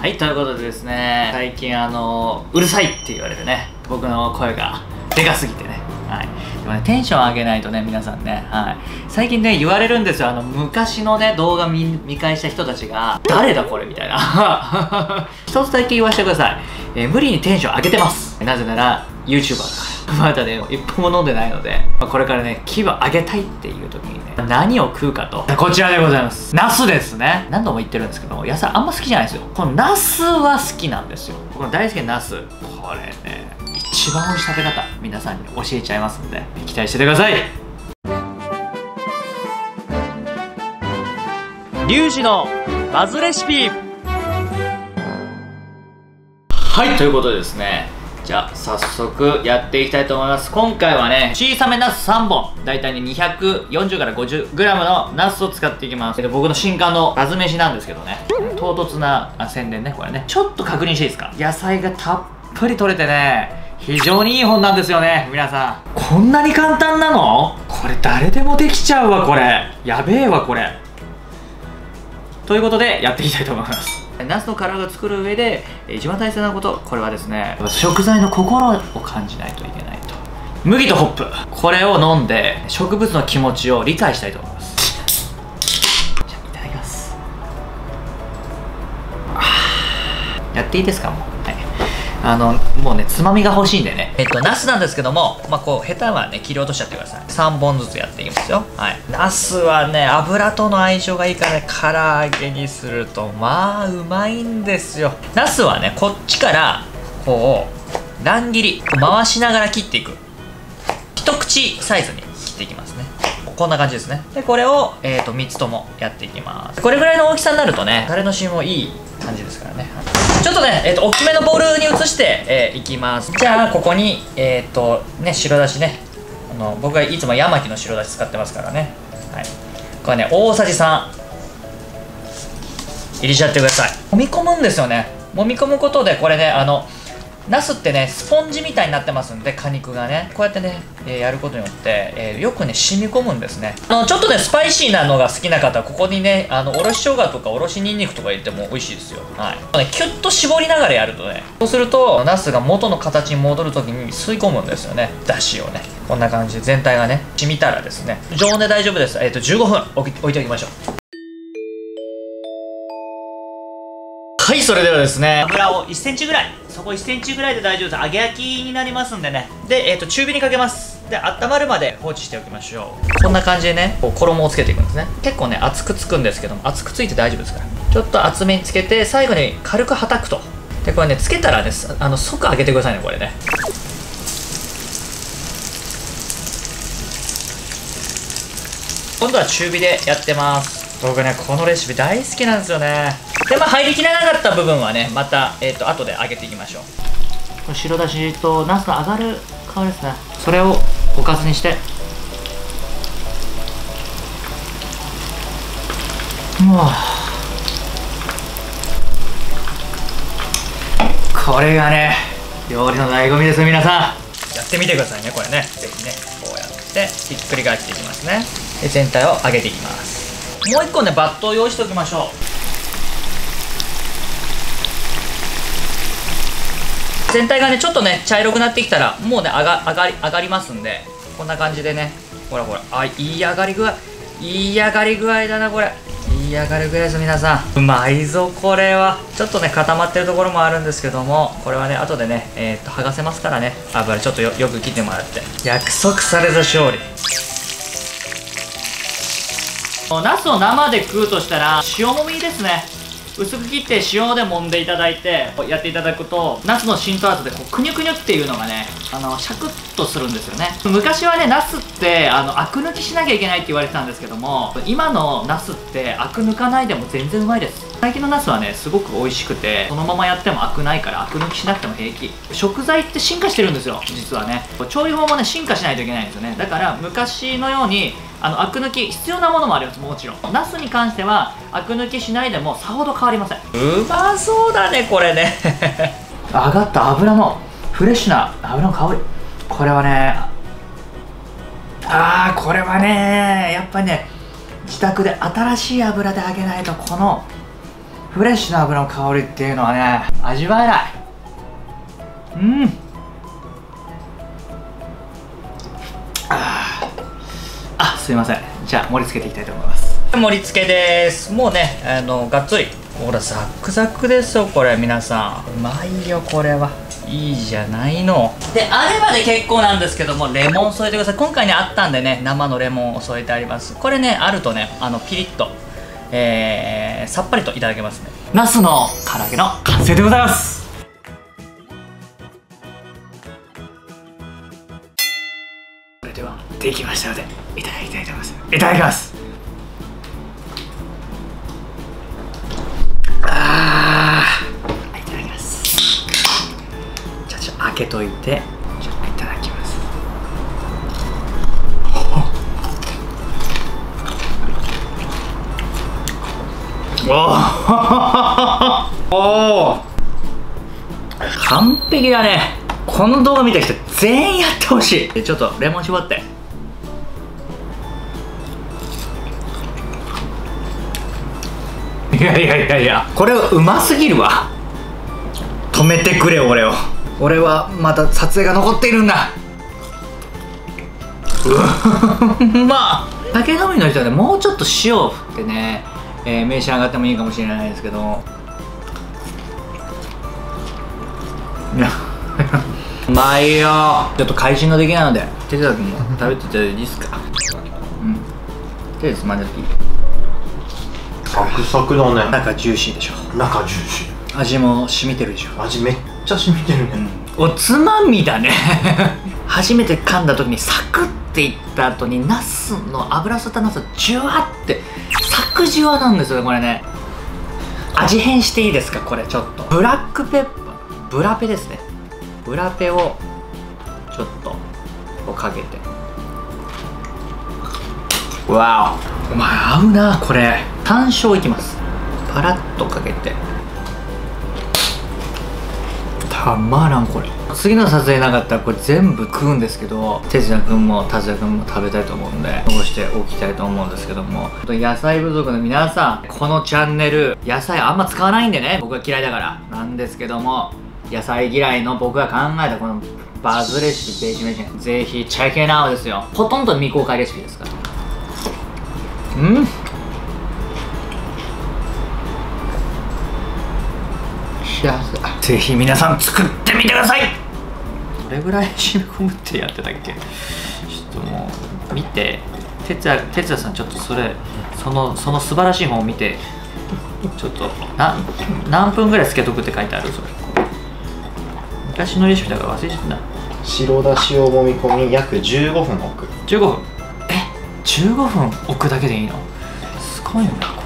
はい、ということでですね、最近うるさいって言われてね、僕の声がでかすぎてね、はい。でもね、テンション上げないとね、皆さんね、はい。最近ね、言われるんですよ。昔のね、動画見返した人たちが、誰だこれみたいな。一つだけ言わせてください。無理にテンション上げてます。なぜなら、YouTuber だから。まだね、一歩も飲んでないので、これからね、気分上げたいっていう時にね、何を食うかと。こちらでございます。ナスですね。何度も言ってるんですけども、野菜あんま好きじゃないですよ。このナスは好きなんですよ。僕の大好きなナス。これね、一番美味しい食べ方、皆さんに教えちゃいますんで、期待しててください。リュウジのバズレシピ。はい、ということでですね、じゃあ早速やっていきたいと思います。今回はね、小さめナス3本、だいたいね240から 50g のナスを使っていきます。僕の新刊のバズ飯なんですけどね、唐突な宣伝ね、これね。ちょっと確認していいですか？野菜がたっぷり取れてね、非常にいい本なんですよね、皆さん。こんなに簡単なの？これ誰でもできちゃうわ、これ。やべえわ、これ。ということで、やっていきたいと思います。ナスの殻を作る上で一番大切なこと、これはですね、食材の心を感じないといけないと。麦とホップ、これを飲んで植物の気持ちを理解したいと思います。じゃあいただきます。やっていいですか？もう、はい、もうね、つまみが欲しいんでね。ナスなんですけども、こうヘタはね切り落としちゃってください。3本ずつやっていきますよ。はい。ナスはね、油との相性がいいからね、唐揚げにするとまあうまいんですよ。ナスはね、こっちからこう乱切り回しながら切っていく。一口サイズに切っていきますね。こんな感じですね。でこれを3つともやっていきます。これぐらいの大きさになるとね、タレの芯もいい感じですからね。ちょっとね、大きめのボウルに移して、いきます。じゃあここにね、白だしね、僕がいつもヤマキの白だし使ってますからね。はい、これね、大さじ3入れちゃってください。揉み込むんですよね。揉み込むことでこれね、ナスってね、スポンジみたいになってますんで、果肉がね、こうやってね、やることによって、よくね、染み込むんですね。ちょっとね、スパイシーなのが好きな方は、ここにね、おろし生姜とかおろしにんにくとか入れても美味しいですよ。はい。キュッと絞りながらやるとね、そうすると、ナスが元の形に戻るときに吸い込むんですよね。だしをね。こんな感じで全体がね、染みたらですね、常温で大丈夫です。15分置いておきましょう。はい、それではですね、油を1センチぐらい、そこ1センチぐらいで大丈夫です。揚げ焼きになりますんでね。で、中火にかけます。で、温まるまで放置しておきましょう。こんな感じでね、こう衣をつけていくんですね。結構ね、厚くつくんですけども、厚くついて大丈夫ですから。ちょっと厚めにつけて、最後に軽くはたくと。で、これね、つけたらね、即揚げてくださいね、これね。今度は中火でやってます。僕ね、このレシピ大好きなんですよね。で、入りきれなかった部分はね、また、後で揚げていきましょう。これ白だしとナスの上がる香りですね。それをおかずにして。これがね、料理の醍醐味ですよ、皆さん。やってみてくださいね、これね。ぜひね、こうやってひっくり返していきますね。で、全体を揚げていきます。もう一個ね、バットを用意しておきましょう。全体がね、ちょっとね、茶色くなってきたら、もうね、上がりますんで、こんな感じでね、ほらほら、いい上がり具合。いい上がり具合だな、これ。いい上がり具合です、皆さん。うまいぞ、これは。ちょっとね、固まってるところもあるんですけども、これはね、後でね、剥がせますからね。油ちょっとよく切ってもらって。約束された勝利。ナスを生で食うとしたら、塩もみですね。薄く切って塩で揉んでいただいてやっていただくと、ナスの浸透圧でこうくにゅくにゅっていうのがね、シャクッとするんですよね。昔はね、ナスってアク抜きしなきゃいけないって言われてたんですけども、今のナスってアク抜かないでも全然うまいです。最近のナスはね、すごく美味しくて、そのままやってもアクないからアク抜きしなくても平気。食材って進化してるんですよ、実はね。調理法もね、進化しないといけないんですよね。だから昔のようにアク抜き必要なものもあります。もちろんナスに関してはアク抜きしないでもさほど変わりません。うまそうだね、これね。上がった油のフレッシュな油の香り、これはね、これはね、やっぱりね、自宅で新しい油で揚げないと、このフレッシュな油の香りっていうのはね、味わえない。すいません。じゃあ盛り付けていきたいと思います。盛り付けです。もうね、がっつり、ほらザックザクですよこれ。皆さんうまいよこれは。いいじゃないの。であればで結構なんですけども、レモン添えてください。今回ねあったんでね、生のレモンを添えてあります。これねあるとね、ピリッと、さっぱりといただけますね。ナスの唐揚げの完成でございます。それではできましたのでいただきたいと思います。いただきます。いただきます。じゃあちょっと開けといて、ちょっといただきます。おお完璧だね。この動画見た人全員やってほしい。ちょっとレモン絞って。いやこれはうますぎるわ。止めてくれ俺を。俺はまた撮影が残っているんだ。まあ酒飲みの人はね、もうちょっと塩を振ってね、召し上がってもいいかもしれないですけど、いやうまいよ。ちょっと会心の出来なので手伝君も食べていただいていいですか。手でつまんでていい。 サクサクだね。 中ジューシーでしょ。 中ジューシー。 味も染みてるでしょ。 味めっちゃ染みてるね。 おつまみだね。初めて噛んだ時にサクっていった後にナスの油吸ったナスがジュワってサクジュワなんですよこれね。味変していいですか。これちょっとブラックペッパー、ブラペですね。ブラペをちょっとこうかけて、わお、お前合うなこれ。山椒いきます。パラッとかけて、たまらんこれ。次の撮影なかったらこれ全部食うんですけど、哲也くんも達也くんも食べたいと思うんで残しておきたいと思うんですけども、野菜部族の皆さん、このチャンネル野菜あんま使わないんでね、僕は嫌いだからなんですけども、野菜嫌いの僕が考えたこのバズレシピベージュメシン、ぜひチェックインアウトですよ。ほとんど未公開レシピですから。ぜひ皆さん作ってみてください。どれぐらい染み込むってやってたっけ。ちょっともう見て、哲也さんちょっとその素晴らしい本を見て、ちょっと何分ぐらいつけとくって書いてある。それ昔のレシピだから忘れちゃった。 白だしを揉み込み約15分置く。 15分。15分置くだけでいいの。すごいな。